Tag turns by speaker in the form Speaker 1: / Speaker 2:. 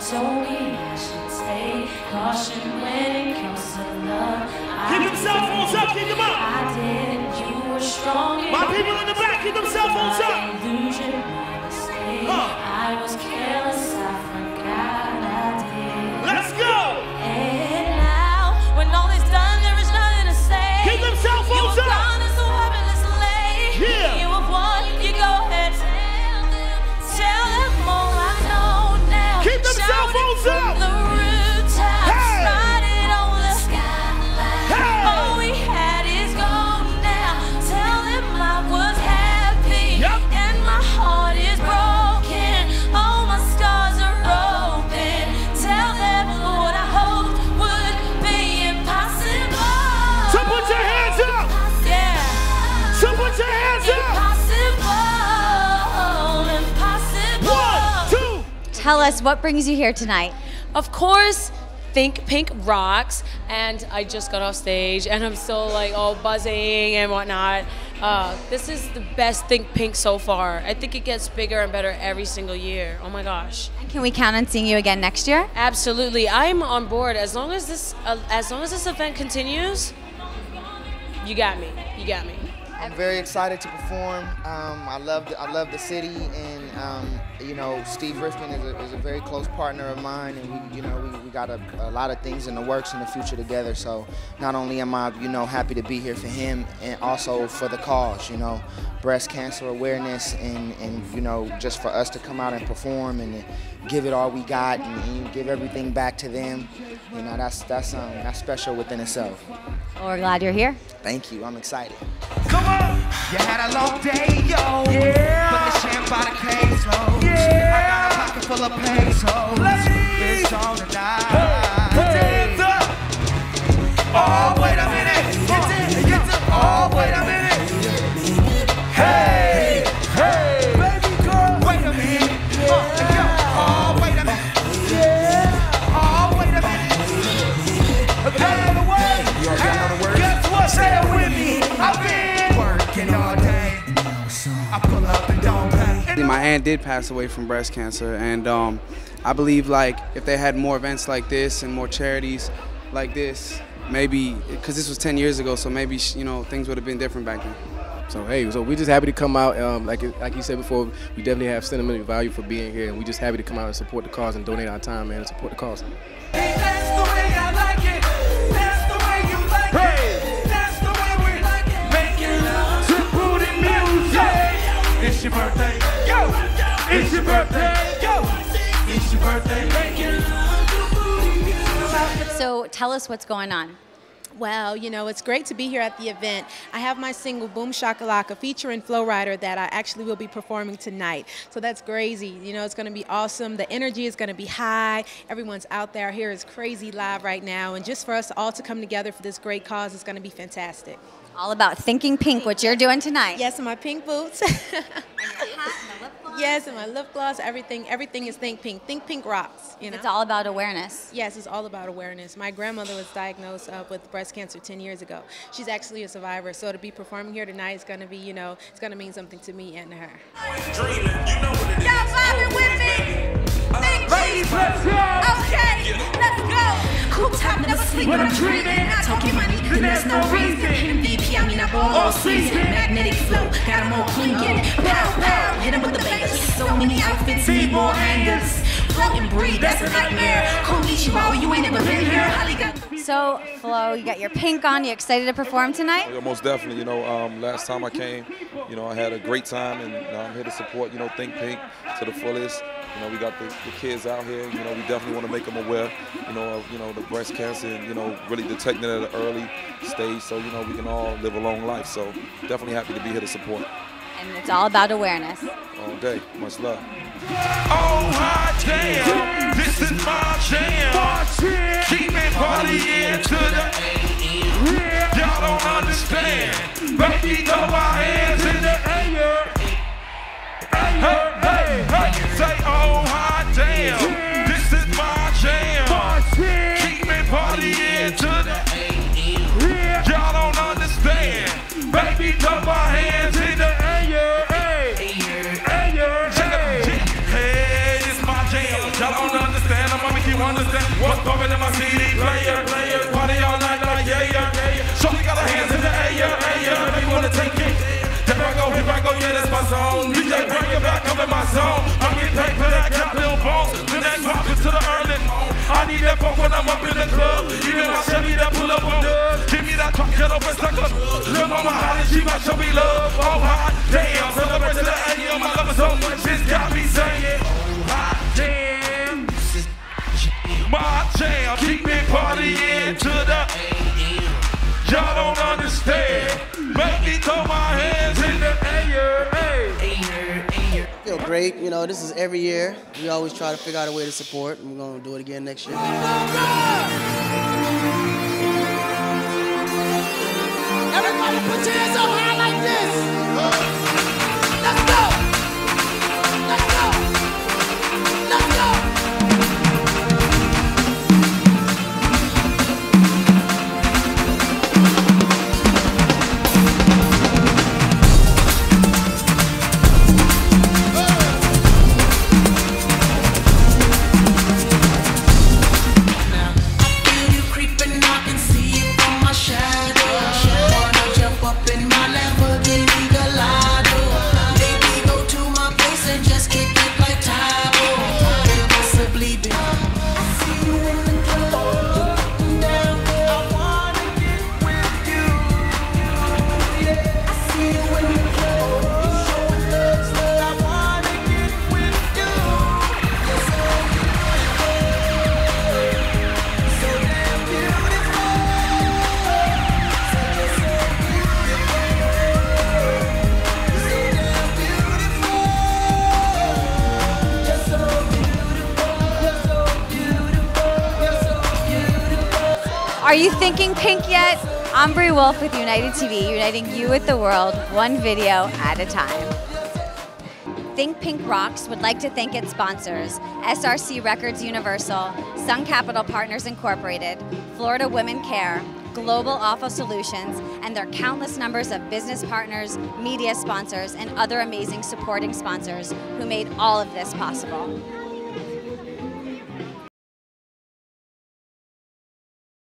Speaker 1: told me I should take caution when it comes to love.
Speaker 2: Keep them cell phones up, keep them up.
Speaker 1: I did, you were strong.
Speaker 2: My people in the back, keep them cell phones up.
Speaker 1: Illusion, my mistake. I was careless, I forgot I did.
Speaker 2: Let's go.
Speaker 1: And now, when all is done, there is nothing to say.
Speaker 2: Keep them cell phones
Speaker 1: you
Speaker 2: up.
Speaker 1: You have gone, so heavenless late.
Speaker 2: Yeah.
Speaker 1: You have won, you go ahead. Tell them all I know now.
Speaker 2: Keep them cell phones up.
Speaker 1: The rooftops,
Speaker 2: hey.
Speaker 1: riding on the skyline.
Speaker 2: Hey.
Speaker 1: All we had is gone now. Tell them I was happy, and my heart is broken. All my scars are open. Tell them what I hoped would be impossible.
Speaker 2: So put your hands up.
Speaker 1: Yeah.
Speaker 2: So put your hands up.
Speaker 3: Tell us, what brings you here tonight?
Speaker 4: Of course, Think Pink rocks, and I just got off stage, and I'm still like all buzzing and whatnot. This is the best Think Pink so far. I think it gets bigger and better every single year. Oh my gosh!
Speaker 3: Can we count on seeing you again next year?
Speaker 4: Absolutely, I'm on board. As long as this event continues, you got me. You got me.
Speaker 5: I'm very excited to perform. I love the city, and you know, Steve Rifkin is a very close partner of mine, and we got a lot of things in the works in the future together. So not only am I happy to be here for him, and also for the cause, breast cancer awareness, and just for us to come out and perform and give it all we got and give everything back to them. That's special within itself.
Speaker 3: Well, we're glad you're here.
Speaker 5: Thank you. I'm excited.
Speaker 2: Come on!
Speaker 6: You had a long day, yo. Yeah. Put the champ by the case, oh. Yeah. I got a pocket full of pesos. It's on tonight.
Speaker 2: Hey. Put your hands up!
Speaker 6: Oh, wait a minute. Oh, wait a minute. Hey, hey, baby girl. Wait a minute. Oh, wait a minute. Yeah. Oh, wait a minute. Hey, the way. Guess what? Say it with me. I've been working all day. I pull up and don't pay.
Speaker 7: My aunt did pass away from breast cancer, and I believe if they had more events like this and more charities like this, maybe, because this was 10 years ago, so maybe things would have been different back then.
Speaker 8: So hey, we're just happy to come out. Like you said before, we definitely have sentimental value for being here, and we're just happy to come out and support the cause and donate our time, man, and support the cause.
Speaker 6: Hey, that's the way I like it. That's the way you like it. That's the way we like it. Making love to booty music. It's your birthday. Go. It's your birthday. Go. It's your birthday. Making love to booty music.
Speaker 3: So tell us what's going on.
Speaker 9: Well, it's great to be here at the event. I have my single Boom Shakalaka featuring Flo Rida that I actually will be performing tonight. So that's crazy. It's going to be awesome. The energy is going to be high. Everyone's out there here is crazy live right now. And just for us all to come together for this great cause is going to be fantastic.
Speaker 3: All about Thinking Pink, what you're doing tonight.
Speaker 9: Yes, and my pink boots.
Speaker 3: And your hat and the lip gloss.
Speaker 9: Yes, and my lip gloss, everything is Think Pink. Think Pink rocks,
Speaker 3: It's all about awareness.
Speaker 9: Yes, it's all about awareness. My grandmother was diagnosed with breast cancer 10 years ago. She's actually a survivor, so to be performing here tonight is going to be, it's going to mean something to me and to her.
Speaker 6: Y'all vibing with me? Ladies, let's go. Okay, let's go. Cool top, never sleep when I'm dreaming. Not talking money, then there's no reason. MVP, I mean I ball all season. Magnetic flow, got them all clinging. Pow, pow, hit them with the bangers. So many outfits, need more hangers. Float and breathe, that's a nightmare. Konnichiwa, you ain't never been here.
Speaker 3: So, Flo, you got your pink on. You excited to perform tonight?
Speaker 10: Yeah, most definitely. Last time I came, I had a great time, and I'm here to support, Think Pink to the fullest. We got the kids out here. We definitely want to make them aware, of the breast cancer, and really detecting it at an early stage, so we can all live a long life. So definitely happy to be here to support.
Speaker 3: And it's all about awareness.
Speaker 10: All day. Much love.
Speaker 6: Oh, hot damn, this is my jam. Keep me partying to the AM. Y'all don't understand. Baby, throw our hands in the air. Hey, hey, hey, say, oh, hot damn, this is my jam. Keep me partying to the AM. Y'all don't understand. Baby, throw our hands in the air. Hey, it's my jam. Y'all don't understand. I'm understand what's bumping in my CD player. Party all night like yeah. Shorty got her hands in the air. Baby wanna take it. There I go, yeah, that's my zone. DJ, bring it back, I'm in my zone. I get paid for that cat little bones. The next poppin' to the early morning. I need that funk when I'm up in the club. Even my Chevy that pull up on dubs. Give me that truck, get up and suck up. Lil' mama hot and she might show me love. Oh, hot damn, celebrate to the AM. I love her so much, it's got me saying, oh, hot damn. My jam, keep me partying to the AM. Y'all don't understand. Make me throw my hands in the air.
Speaker 11: Feel great. You know, this is every year. We always try to figure out a way to support, and we're going to do it again next year.
Speaker 2: Everybody put your hands up high like this. Let's go. Let's go. Let's go.
Speaker 3: Are you thinking pink yet? I'm Bree Wolf with United TV, uniting you with the world, one video at a time. Think Pink Rocks would like to thank its sponsors, SRC Records Universal, Sun Capital Partners Incorporated, Florida Women Care, Global Awful Solutions, and their countless numbers of business partners, media sponsors, and other amazing supporting sponsors who made all of this possible.